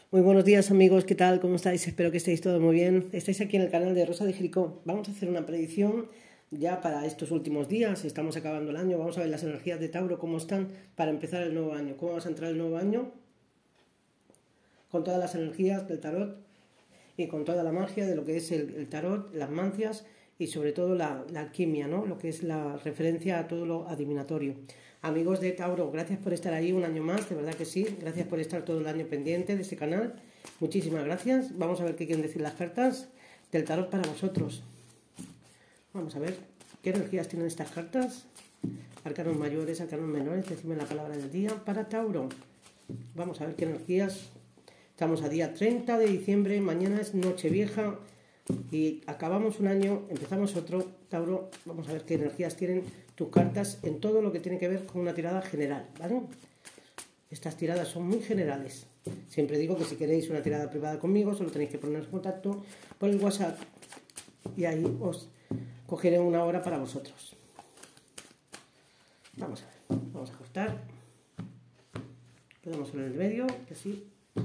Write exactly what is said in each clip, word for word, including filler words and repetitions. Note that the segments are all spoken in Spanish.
Muy buenos días amigos, ¿qué tal? ¿Cómo estáis? Espero que estéis todos muy bien. Estáis aquí en el canal de Rosa de Jericó. Vamos a hacer una predicción ya para estos últimos días. Estamos acabando el año. Vamos a ver las energías de Tauro, cómo están para empezar el nuevo año. ¿Cómo vas a entrar el nuevo año? Con todas las energías del tarot y con toda la magia de lo que es el, el tarot, las mancias y sobre todo la, la alquimia, ¿no? Lo que es la referencia a todo lo adivinatorio. Amigos de Tauro, gracias por estar ahí un año más, de verdad que sí. Gracias por estar todo el año pendiente de este canal. Muchísimas gracias. Vamos a ver qué quieren decir las cartas del tarot para vosotros. Vamos a ver qué energías tienen estas cartas. Arcanos mayores, arcanos menores, decime la palabra del día para Tauro. Vamos a ver qué energías. Estamos a día treinta de diciembre, mañana es Nochevieja y acabamos un año, empezamos otro. Tauro, vamos a ver qué energías tienen tus cartas en todo lo que tiene que ver con una tirada general, ¿vale? Estas tiradas son muy generales. Siempre digo que si queréis una tirada privada conmigo, solo tenéis que poneros en contacto por el WhatsApp y ahí os cogeré una hora para vosotros. Vamos a ver, vamos a cortar. Quedamos en el medio, que así.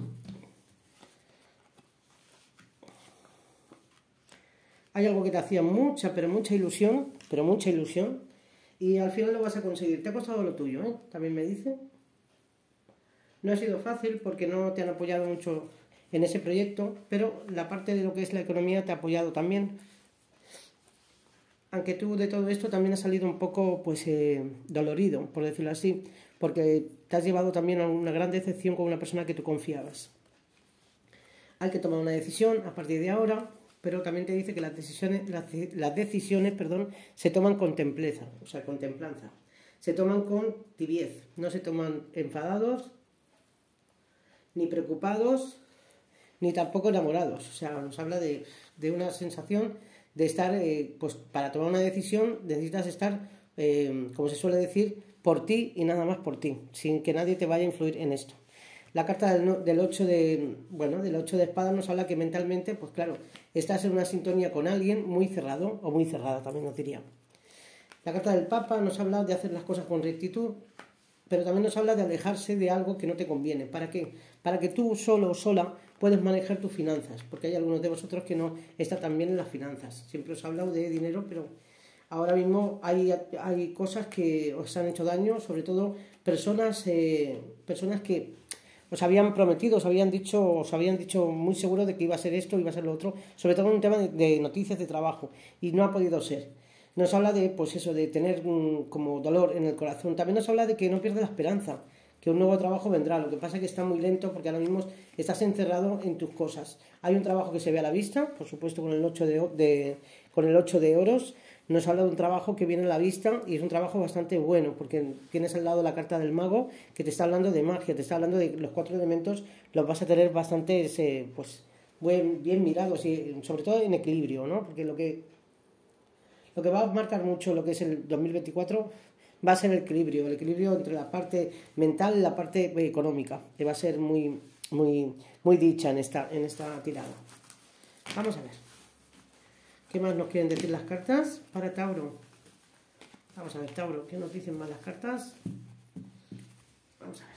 Hay algo que te hacía mucha, pero mucha ilusión, pero mucha ilusión, y al final lo vas a conseguir. Te ha costado lo tuyo, ¿eh? También me dice. No ha sido fácil porque no te han apoyado mucho en ese proyecto, pero la parte de lo que es la economía te ha apoyado también. Aunque tú de todo esto también has salido un poco, pues, eh, dolorido, por decirlo así, porque te has llevado también a una gran decepción con una persona que tú confiabas. Hay que tomar una decisión a partir de ahora. Pero también te dice que las decisiones, las, las decisiones perdón, se toman con templeza, o sea, con templanza. Se toman con tibiez, no se toman enfadados, ni preocupados, ni tampoco enamorados. O sea, nos habla de, de una sensación de estar, eh, pues para tomar una decisión necesitas estar, eh, como se suele decir, por ti y nada más por ti, sin que nadie te vaya a influir en esto. La carta del, del, ocho de, bueno, del ocho de espadas nos habla que mentalmente, pues claro, estás en una sintonía con alguien muy cerrado, o muy cerrada también nos diría. La carta del Papa nos habla de hacer las cosas con rectitud, pero también nos habla de alejarse de algo que no te conviene. ¿Para qué? Para que tú solo o sola puedes manejar tus finanzas, porque hay algunos de vosotros que no están tan bien en las finanzas. Siempre os he hablado de dinero, pero ahora mismo hay, hay cosas que os han hecho daño, sobre todo personas, eh, personas que os habían prometido, os habían dicho, os habían dicho muy seguro de que iba a ser esto, iba a ser lo otro, sobre todo en un tema de, de noticias de trabajo, y no ha podido ser. Nos habla de, pues eso, de tener um, como dolor en el corazón. También nos habla de que no pierdas la esperanza, que un nuevo trabajo vendrá. Lo que pasa es que está muy lento porque ahora mismo estás encerrado en tus cosas. Hay un trabajo que se ve a la vista, por supuesto con el ocho de, de, con el ocho de oros. Nos habla de un trabajo que viene a la vista y es un trabajo bastante bueno porque tienes al lado la carta del mago que te está hablando de magia, te está hablando de los cuatro elementos, los vas a tener bastante eh, pues, bien, bien mirados y sobre todo en equilibrio, ¿no? Porque lo que, lo que va a marcar mucho lo que es el dos mil veinticuatro va a ser el equilibrio, el equilibrio entre la parte mental y la parte económica, que va a ser muy, muy, muy dicha en esta, en esta tirada. Vamos a ver. ¿Qué más nos quieren decir las cartas para Tauro? Vamos a ver, Tauro, ¿qué nos dicen más las cartas? Vamos a ver.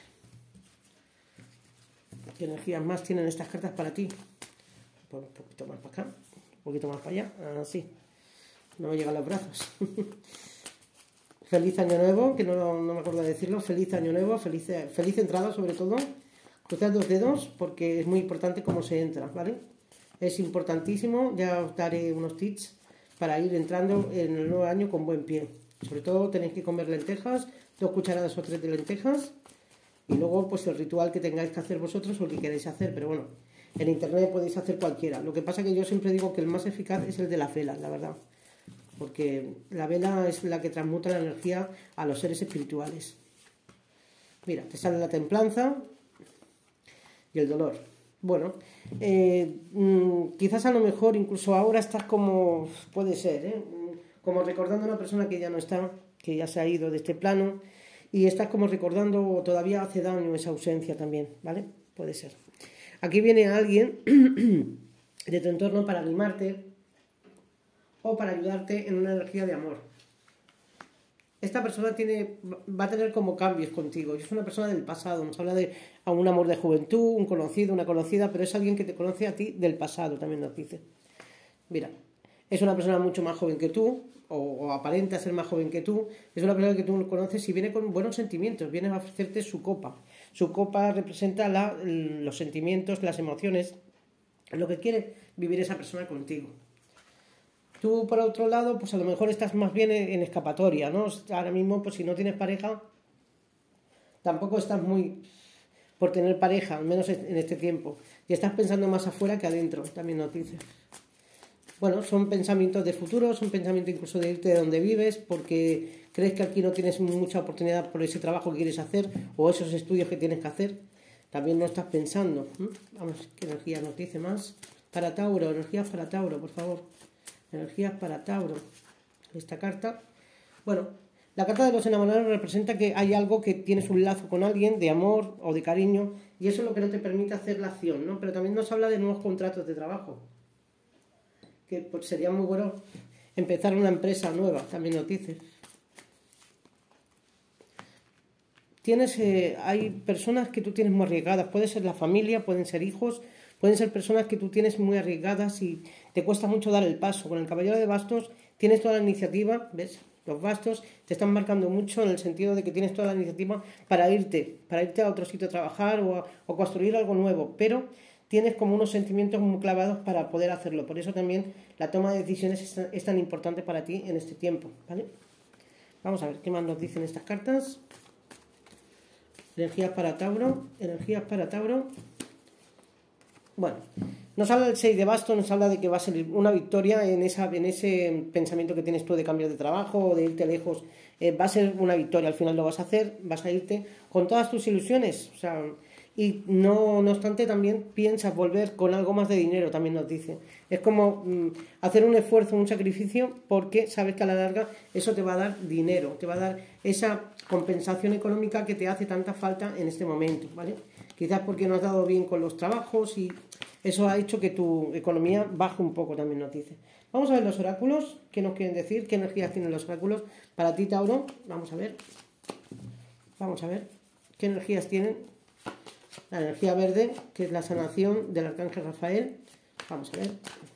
¿Qué energías más tienen estas cartas para ti? Un poquito más para acá, un poquito más para allá. Así. No me llegan los brazos. Feliz año nuevo, que no, no me acuerdo de decirlo. Feliz año nuevo, feliz, feliz entrada sobre todo. Cruzad los dedos porque es muy importante cómo se entra, ¿vale? Es importantísimo, ya os daré unos tips para ir entrando en el nuevo año con buen pie. Sobre todo tenéis que comer lentejas, dos cucharadas o tres de lentejas, y luego pues el ritual que tengáis que hacer vosotros o el que queréis hacer, pero bueno, en internet podéis hacer cualquiera. Lo que pasa es que yo siempre digo que el más eficaz es el de las velas, la verdad, porque la vela es la que transmuta la energía a los seres espirituales. Mira, te sale la templanza y el dolor. Bueno, eh, mmm, quizás a lo mejor incluso ahora estás como, puede ser, ¿eh? como recordando a una persona que ya no está, que ya se ha ido de este plano, y estás como recordando, o todavía hace daño esa ausencia también, ¿vale? Puede ser. Aquí viene alguien de tu entorno para animarte o para ayudarte en una energía de amor. esta persona tiene, va a tener como cambios contigo. Es una persona del pasado, nos habla de a un amor de juventud, un conocido, una conocida, pero es alguien que te conoce a ti del pasado, también nos dice. Mira, es una persona mucho más joven que tú, o, o aparenta ser más joven que tú, es una persona que tú conoces y viene con buenos sentimientos, viene a ofrecerte su copa. Su copa representa la, los sentimientos, las emociones, lo que quiere vivir esa persona contigo. Tú, por otro lado, pues a lo mejor estás más bien en escapatoria, ¿no? Ahora mismo, pues si no tienes pareja, tampoco estás muy por tener pareja, al menos en este tiempo. Y estás pensando más afuera que adentro, también nos dice. Bueno, son pensamientos de futuro, son pensamientos incluso de irte de donde vives, porque crees que aquí no tienes mucha oportunidad por ese trabajo que quieres hacer o esos estudios que tienes que hacer. También lo estás pensando. Vamos, ¿qué energía nos dice más? Para Tauro, energías para Tauro, por favor. Energías para Tauro. Esta carta. Bueno, la carta de los enamorados representa que hay algo que tienes un lazo con alguien de amor o de cariño y eso es lo que no te permite hacer la acción, ¿no? Pero también nos habla de nuevos contratos de trabajo. Que pues, sería muy bueno empezar una empresa nueva, también nos dice. Tienes, eh, hay personas que tú tienes muy arriesgadas, puede ser la familia, pueden ser hijos, pueden ser personas que tú tienes muy arriesgadas y te cuesta mucho dar el paso. Con el caballero de bastos tienes toda la iniciativa, ¿ves? Los bastos te están marcando mucho en el sentido de que tienes toda la iniciativa para irte, para irte a otro sitio a trabajar o a o construir algo nuevo, pero tienes como unos sentimientos muy clavados para poder hacerlo. Por eso también la toma de decisiones es, es tan importante para ti en este tiempo, ¿vale? Vamos a ver qué más nos dicen estas cartas. Energías para Tauro, energías para Tauro. Bueno, nos habla del seis de bastos, nos habla de que va a ser una victoria en, esa, en ese pensamiento que tienes tú de cambiar de trabajo o de irte lejos. Eh, va a ser una victoria, al final lo vas a hacer, vas a irte con todas tus ilusiones. O sea, y no, no obstante también piensas volver con algo más de dinero, también nos dice. Es como mm, hacer un esfuerzo, un sacrificio, porque sabes que a la larga eso te va a dar dinero, te va a dar esa compensación económica que te hace tanta falta en este momento, ¿vale? Quizás porque no has dado bien con los trabajos y eso ha hecho que tu economía baje un poco, también nos dice. Vamos a ver los oráculos, qué nos quieren decir, qué energías tienen los oráculos para ti, Tauro. Vamos a ver, vamos a ver qué energías tienen. La energía verde, que es la sanación del arcángel Rafael. Vamos a ver.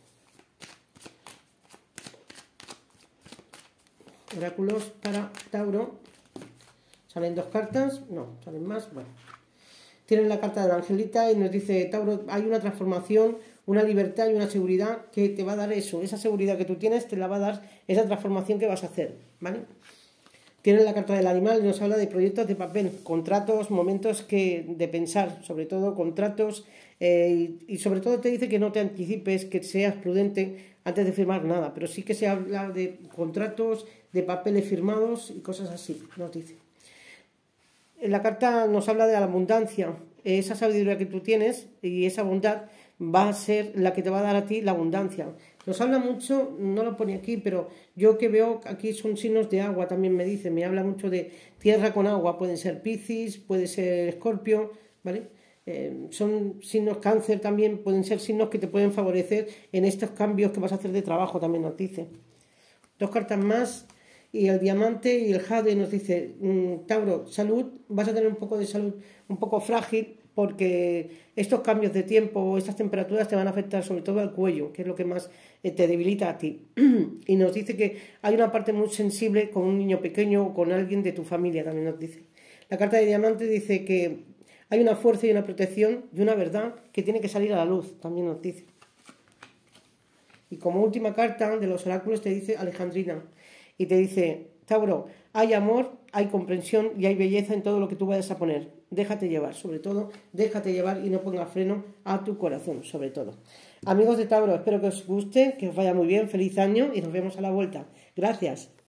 Oráculos para Tauro. Salen dos cartas, no, salen más, bueno. Tienen la carta de la Angelita y nos dice, Tauro, hay una transformación, una libertad y una seguridad que te va a dar eso. Esa seguridad que tú tienes te la va a dar esa transformación que vas a hacer, ¿vale? Tienen la carta del animal y nos habla de proyectos de papel, contratos, momentos que de pensar, sobre todo contratos, eh, y, y sobre todo te dice que no te anticipes, que seas prudente antes de firmar nada, pero sí que se habla de contratos, de papeles firmados y cosas así, nos dice. La carta nos habla de la abundancia, esa sabiduría que tú tienes y esa bondad va a ser la que te va a dar a ti la abundancia. Nos habla mucho, no lo pone aquí, pero yo que veo aquí son signos de agua, también me dice, me habla mucho de tierra con agua, pueden ser Piscis, puede ser Escorpio, ¿vale? Eh, son signos Cáncer también, pueden ser signos que te pueden favorecer en estos cambios que vas a hacer de trabajo, también nos dice. Dos cartas más. Y el diamante y el jade nos dice, mmm, Tauro, salud, vas a tener un poco de salud un poco frágil porque estos cambios de tiempo, estas temperaturas te van a afectar sobre todo al cuello, que es lo que más eh, te debilita a ti. Y nos dice que hay una parte muy sensible con un niño pequeño o con alguien de tu familia, también nos dice. La carta de diamante dice que hay una fuerza y una protección y una verdad que tiene que salir a la luz, también nos dice. Y como última carta de los oráculos te dice Alejandrina. Y te dice, Tauro, hay amor, hay comprensión y hay belleza en todo lo que tú vayas a poner. Déjate llevar, sobre todo, déjate llevar y no pongas freno a tu corazón, sobre todo. Amigos de Tauro, espero que os guste, que os vaya muy bien, feliz año y nos vemos a la vuelta. Gracias.